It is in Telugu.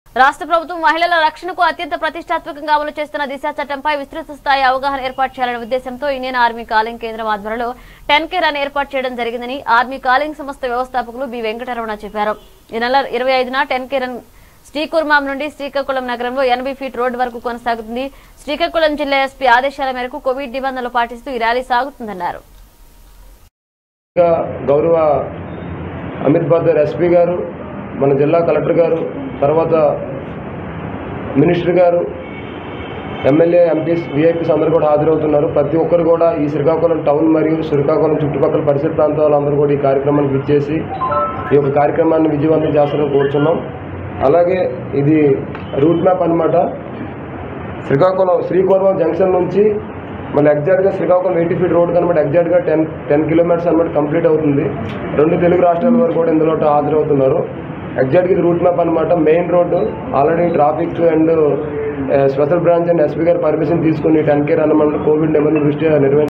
రాష్ట్ర ప్రభుత్వం మహిళల రక్షణకు అత్యంత ప్రతిష్టాత్మకంగా అమలు చేస్తున్న దిశ చట్టంపై విస్తృత స్థాయి అవగాహన ఏర్పాటు చేయాలనే ఉద్దేశంతో ఇండియన్ ఆర్మీ కాలింగ్ కేంద్రం ఆధ్వర్యంలో 10K రన్ ఏర్పాటు చేయడం జరిగిందని ఆర్మీ కాలింగ్ సంస్థ వ్యవస్థాపకులు బి వెంకటరమణ చెప్పారు. ఈ నెల 25న 10K రన్ శ్రీకుర్మాం నుండి శ్రీకాకుళం నగరంలో 80 ఫీట్ రోడ్డు వరకు కొనసాగుతుంది. శ్రీకాకుళం జిల్లా ఎస్పీ ఆదేశాల మేరకు కోవిడ్ నిబంధనలు పాటిస్తూ ఈ ర్యాలీ సాగుతుందన్నారు. గౌరవ అమిత్ బర్దర్ ఎస్పీ గారు, మన జిల్లా కలెక్టర్ గారు, తర్వాత మినిస్టర్ గారు, ఎమ్మెల్యే, ఎంపీస్, విఐపీస్ అందరూ కూడా హాజరవుతున్నారు. ప్రతి ఒక్కరు కూడా ఈ శ్రీకాకుళం టౌన్ మరియు శ్రీకాకుళం చుట్టుపక్కల పరిసర ప్రాంతాలందరూ కూడా ఈ కార్యక్రమానికి విచ్చేసి ఈ యొక్క కార్యక్రమాన్ని విజయవంతం చేస్తారని కోరుతున్నాం. అలాగే ఇది రూట్ మ్యాప్ అన్నమాట. శ్రీకుర్మం జంక్షన్ నుంచి మళ్ళీ ఎగ్జాక్ట్గా శ్రీకాకుళం 80 ఫీట్ రోడ్ కనమాట. ఎగ్జాక్ట్గా 10 కిలోమీటర్స్ అనమాట కంప్లీట్ అవుతుంది. 2 తెలుగు రాష్ట్రాల వరకు కూడా ఇందులో హాజరవుతున్నారు. ఎగ్జాక్ట్గా ఇది రూట్ మ్యాప్ అనమాట. Main road already traffic and special branch and SP గారు పర్మిషన్ తీసుకుని 10K రన్ కోవిడ్ నిబంధనల దృష్ట్యా నిర్వహించారు.